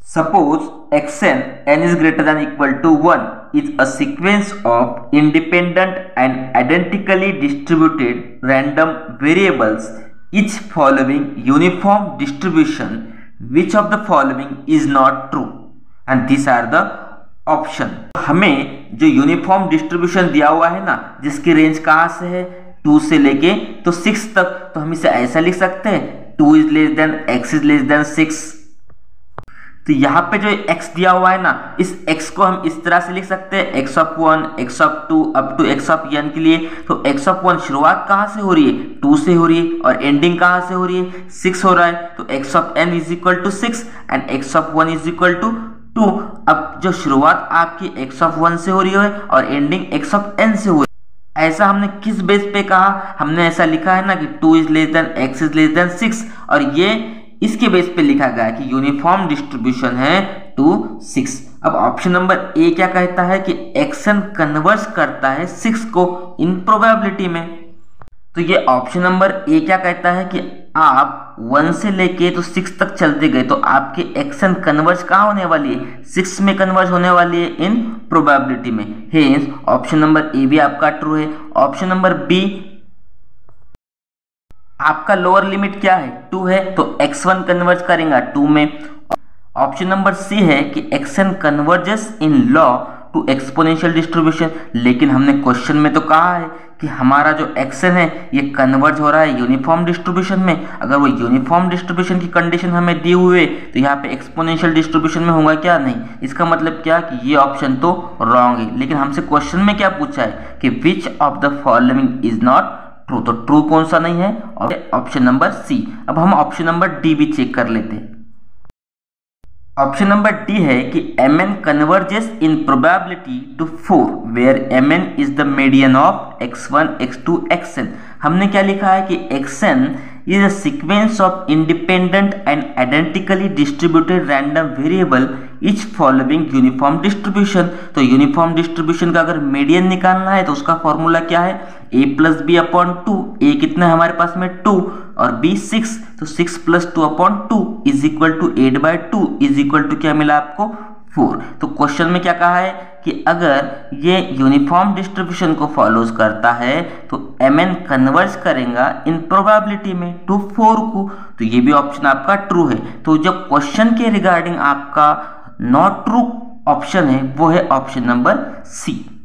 Suppose xn n is greater than equal to 1 is a sequence of independent and identically distributed random variables, each following uniform distribution. Which of the following is not true? And these are the option. हमें जो uniform distribution दिया हुआ है ना, जिसकी range कहाँ से है 2 से लेके तो 6 तक, तो हम इसे ऐसा लिख सकते हैं 2 is less than x is less than 6। तो यहाँ पे जो x दिया हुआ है ना, इस x को हम इस तरह से लिख सकते हैं x of 1, x of 2 up to x of n के लिए। तो x ऑफ 1 शुरुआत कहाँ से हो रही है 2 से हो रही है और एंडिंग कहाँ से हो रही है 6 हो रहा है। तो x of n is equal to 6 and x of 1 is equal to 2। अब जो शुरुआत आपकी x ऑफ 1 से हो रही है और एंडिंग x ऑफ n से हो रही है, ऐसा हमने किस बेस पे कहा? हमने ऐसा लिखा है ना कि 2 is less than x is less than 6, और ये इसके बेस पे लिखा गया है कि यूनिफॉर्म डिस्ट्रीब्यूशन है 2 6। अब ऑप्शन नंबर ए क्या कहता है कि xn कन्वर्स करता है 6 को इन प्रोबेबिलिटी में। तो ये ऑप्शन नंबर ए क्या कहता है कि आप 1 से लेके तो 6 तक चलते गए तो आपके xn कन्वर्ज कहाँ होने वाली है 6 में कन्वर्ज होने वाली है इन प्रोबेबिलिटी में। हेंस ऑप्शन नंबर ए भी आपका ट्रू है। ऑप्शन नंबर बी, आपका लोअर लिमिट क्या है 2 है तो x1 कन्वर्ज करेगा 2 में। ऑप्शन नंबर सी है कि xn converges in law to exponential distribution, लेकिन हमने क्वेश्चन में तो कहा है कि हमारा जो xn है ये कन्वर्ज हो रहा है यूनिफॉर्म डिस्ट्रीब्यूशन में। अगर वो यूनिफॉर्म डिस्ट्रीब्यूशन की कंडीशन हमें दी हुई है तो यहाँ पे एक्सपोनेंशियल डिस्ट्रीब्यूशन में होगा क्या? नहीं। इसका मतलब क्या कि ये ऑप्शन तो रॉन्ग है। लेकिन हमसे क्वेश्चन में क्या पूछा है कि which of the following is not true, तो ट्रू कौन सा नहीं है? Option number C. अब हम ऑप्शन नंबर डी भी चेक कर लेते हैं। ऑप्शन नंबर डी है कि mn converges in probability to 4 where mn is the median of x1 x2 xn। हमने क्या लिखा है कि xn is a sequence of independent and identically distributed random variable each following uniform distribution। तो uniform distribution का अगर median निकालना है तो उसका फॉर्मूला क्या है a plus B upon 2। a कितना है हमारे पास में 2 और b 6, तो 6 plus 2 upon 2 is equal to 8 by 2 is equal to क्या मिला आपको 4। तो क्वेश्चन में क्या कहा है कि अगर ये यूनिफॉर्म डिस्ट्रीब्यूशन को फॉलोज करता है तो mn कन्वर्ज करेगा इन प्रोबेबिलिटी में टू 4 को। तो ये भी ऑप्शन आपका ट्रू है। तो जो क्वेश्चन के रिगार्डिंग आपका नॉट ट्रू ऑप्शन है वो है ऑप्शन नंबर सी।